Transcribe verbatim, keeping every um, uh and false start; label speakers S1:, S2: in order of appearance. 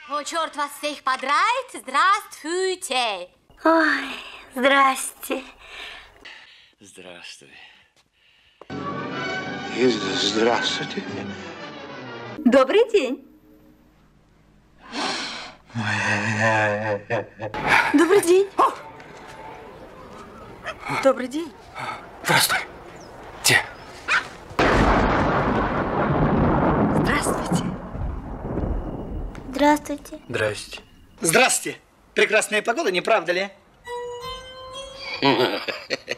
S1: О, черт вас всех подрает. Здравствуйте.
S2: Ой, здрасте.
S3: Здравствуй.
S4: И здравствуйте.
S2: Добрый день. Добрый день. Добрый день.
S3: Здравствуй. Те.
S2: Здравствуйте. Здравствуйте.
S3: Здрасте.
S5: Здравствуйте. Прекрасная погода, не правда ли?